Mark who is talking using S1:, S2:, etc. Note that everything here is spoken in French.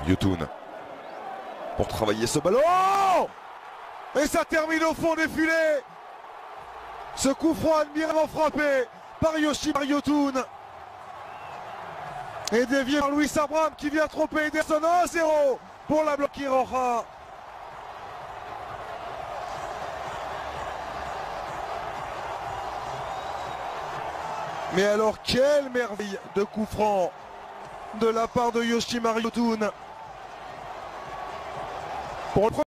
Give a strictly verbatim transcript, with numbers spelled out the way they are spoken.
S1: Yotun pour travailler ce ballon. Et ça termine au fond des filets. Ce coup franc admirablement frappé par Yoshimar Yotun. Et dévié par Luis Abraham qui vient tromper Ederson. un zéro pour la Blanqui Roja. Mais alors, quelle merveille de coup franc de la part de Yoshimar Yotun. Pour le